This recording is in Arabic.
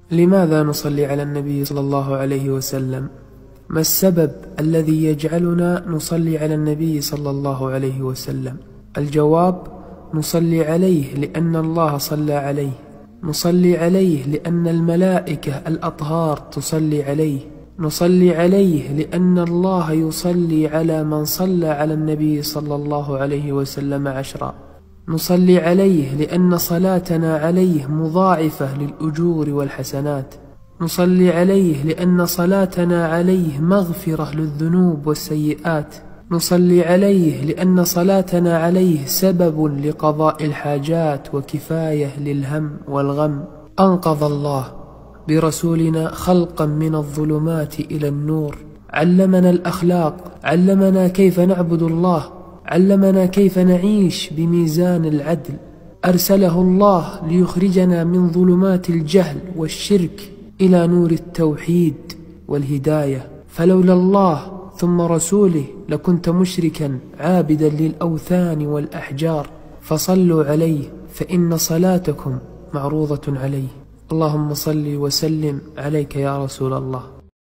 لماذا نصلي على النبي صلى الله عليه وسلم؟ ما السبب الذي يجعلنا نصلي على النبي صلى الله عليه وسلم؟ الجواب: نصلي عليه لأن الله صلى عليه، نصلي عليه لأن الملائكة الأطهار تصلي عليه، نصلي عليه لأن الله يصلي على من صلى على النبي صلى الله عليه وسلم 10، نصلي عليه لأن صلاتنا عليه مضاعفة للأجور والحسنات، نصلي عليه لأن صلاتنا عليه مغفرة للذنوب والسيئات، نصلي عليه لأن صلاتنا عليه سبب لقضاء الحاجات وكفاية للهم والغم. أنقذ الله برسولنا خلقا من الظلمات إلى النور، علمنا الأخلاق، علمنا كيف نعبد الله، علمنا كيف نعيش بميزان العدل، أرسله الله ليخرجنا من ظلمات الجهل والشرك إلى نور التوحيد والهداية، فلولا الله ثم رسوله لكنت مشركا عابدا للأوثان والأحجار، فصلوا عليه فإن صلاتكم معروضة عليه. اللهم صل وسلم عليك يا رسول الله.